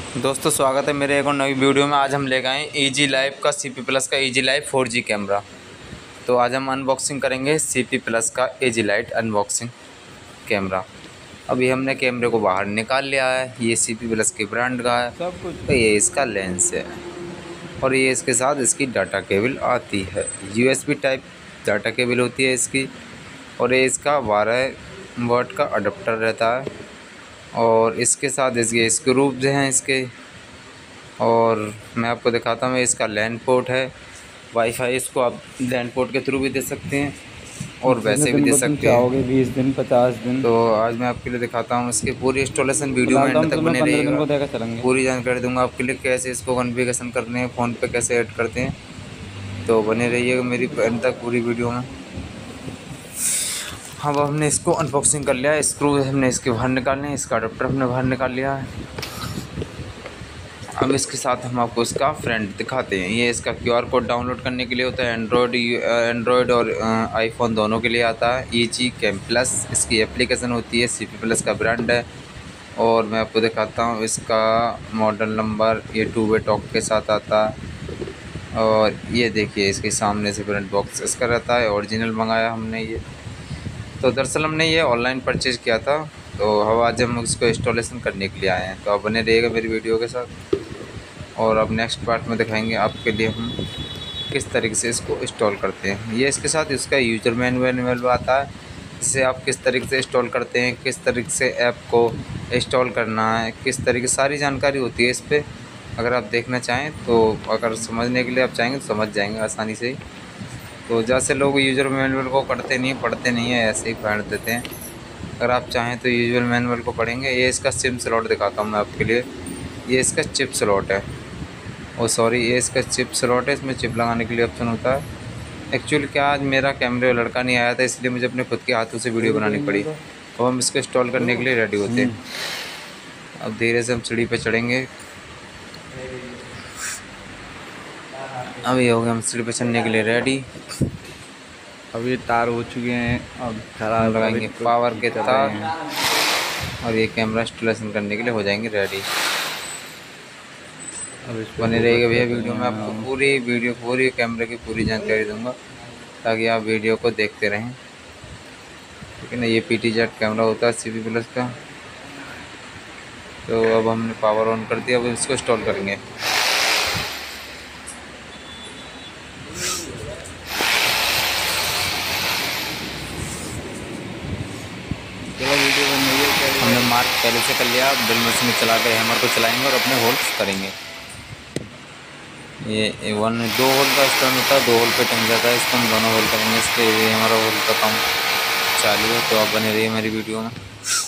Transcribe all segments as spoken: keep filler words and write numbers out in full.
दोस्तों स्वागत है मेरे एक और नई वीडियो में। आज हम ले गए हैं ईजी लाइव का सी पी प्लस का easy live four G camera. तो आज हम अनबॉक्सिंग करेंगे सी पी प्लस का ईजी लाइट अनबॉक्सिंग कैमरा। अभी हमने कैमरे को बाहर निकाल लिया है। ये सी पी प्लस के ब्रांड का है। सब कुछ तो ये इसका लेंस है और ये इसके साथ इसकी डाटा केबल आती है। U S B type data cable होती है इसकी। और ये इसका बारह वाट का अडप्टर रहता है और इसके साथ इसके स्क्रू जो हैं इसके। और मैं आपको दिखाता हूँ, इसका लैन पोर्ट है। वाईफाई इसको आप लैन पोर्ट के थ्रू भी दे सकते हैं और वैसे भी दिन दे ब दिन सकते चाहोगे, हैं। बीस दिन पचास दिन। तो आज मैं आपके लिए दिखाता हूँ इसकी पूरी इंस्टॉलेशन। वीडियो में लॉकडाउन एंड तक तो मैं बने पंद्रह दिन रहिएगा। को देकर चलेंगे। पूरी जानकारी दूंगा आपके लिए, कैसे इसको कॉन्फ़िगरेशन करते हैं, फ़ोन पे कैसे ऐड करते हैं। तो बने रहिएगा मेरी एंड तक पूरी वीडियो में। अब हमने इसको अनबॉक्सिंग कर लिया है। स्क्रू हमने इसके बाहर निकालने हैं, इसका अडप्टर हमने बाहर निकाल लिया है। अब इसके साथ हम आपको इसका फ्रंट दिखाते हैं। ये इसका क्यू आर कोड डाउनलोड करने के लिए होता है। एंड्रॉयड एंड्रॉयड और आईफोन दोनों के लिए आता है। ईजी कैम प्लस इसकी एप्लीकेशन होती है, सी पी प्लस का ब्रांड है। और मैं आपको दिखाता हूँ इसका मॉडल नंबर। ये टू वे टॉक के साथ आता है। और ये देखिए इसके सामने से फ्रंट बॉक्स इसका रहता है। ओरिजिनल मंगाया हमने ये। तो दरअसल हमने ये ऑनलाइन परचेज़ किया था। तो अब आज हम इसको इंस्टॉलेशन करने के लिए आए हैं। तो आप बने रहिएगा मेरी वीडियो के साथ। और अब नेक्स्ट पार्ट में दिखाएंगे आपके लिए हम किस तरीके से इसको इंस्टॉल करते हैं। ये इसके साथ इसका यूज़र मैनुअल आता है, जिसे आप किस तरीके से इंस्टॉल करते हैं, किस तरीके से ऐप को इंस्टॉल करना है, किस तरीके सारी जानकारी होती है इस पर। अगर आप देखना चाहें तो, अगर समझने के लिए आप चाहेंगे तो समझ जाएंगे आसानी से ही। तो जैसे लोग यूज़र मैनुअल को पढ़ते नहीं पढ़ते नहीं है ऐसे ही पढ़ देते हैं। अगर आप चाहें तो यूज़र मैनुअल को पढ़ेंगे। ये इसका सिम स्लॉट दिखाता हूँ मैं आपके लिए। ये इसका चिप स्लॉट है। और सॉरी, ये इसका चिप स्लॉट है। इसमें चिप लगाने के लिए ऑप्शन होता है। एक्चुअली क्या, आज मेरा कैमरे लड़का नहीं आया था, इसलिए मुझे अपने खुद के हाथों से वीडियो बनानी पड़ी। अब हम इसको इंस्टॉल करने के लिए रेडी होते हैं। अब धीरे से हम सीढ़ी पे चढ़ेंगे। अब ये हो गया हम सीढ़ी पे चढ़ने के लिए रेडी। अब ये तार हो चुके हैं, अब खराब लगाएंगे पावर के तार और ये कैमरा इंस्टॉलेशन करने के लिए हो जाएंगे रेडी। अब बने रहेगा भैया वीडियो में। आपको पूरी वीडियो पूरी कैमरे की पूरी जानकारी दूंगा ताकि आप वीडियो को देखते रहें। ठीक है ना। ये पी टी जेड कैमरा होता है सी पी प्लस का। तो अब हमने पावर ऑन कर दिया। अब इसको इंस्टॉल करेंगे। हमने मार्क पहले से कर लिया। ड्रिल मशीन चला कर हैमर को चलाएंगे और अपने होल्स करेंगे। ये वन दो होल का स्टैंड होता है, दो होल पे टंग जाता है। इसको हम दोनों होल करेंगे। इसके ये हमारा होल का काम चालू है। तो आप बने रहिए मेरी वीडियो में।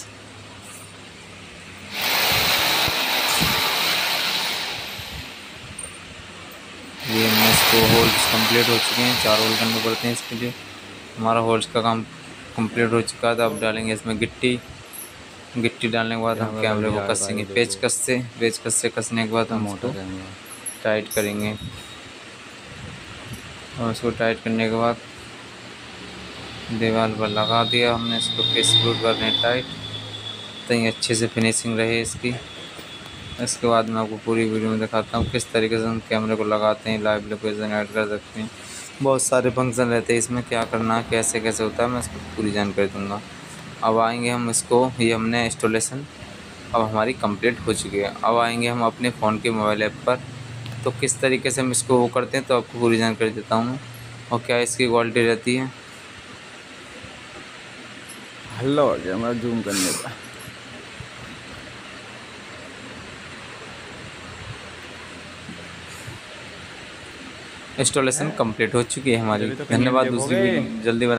ये हमने इसको होल्स कंप्लीट हो चुके हैं। चार होल करने पड़ते हैं इसके लिए। हमारा होल्स का काम कंप्लीट हो चुका है। तो अब डालेंगे इसमें गिट्टी। गिट्टी डालने के बाद हम कैमरे को कसेंगे पेचकस से। पेचकस से कसने के बाद हम उसको टाइट करेंगे। और उसको टाइट करने के बाद दीवार पर लगा दिया हमने। इसको केस स्क्रू करने टाइट, तो ये अच्छे से फिनिशिंग रहे इसकी। इसके बाद मैं आपको पूरी वीडियो में दिखाता हूँ किस तरीके से हम कैमरे को लगाते हैं। लाइव लोकेशन ऐड कर सकते हैं, बहुत सारे फंक्शन रहते हैं इसमें। क्या करना है, कैसे कैसे होता है, मैं इसको पूरी जानकारी दूँगा। अब आएंगे हम इसको, ये हमने इंस्टॉलेशन अब हमारी कंप्लीट हो चुकी है। अब आएंगे हम अपने फ़ोन के मोबाइल ऐप पर। तो किस तरीके से हम इसको वो करते हैं तो आपको पूरी जानकारी देता हूँ मैं, और क्या इसकी क्वालिटी रहती है। हल्ला हो गया हमारा जूम करने का। इंस्टॉलेशन कंप्लीट हो चुकी है हमारी। धन्यवाद। दूसरी वीडियो जल्दी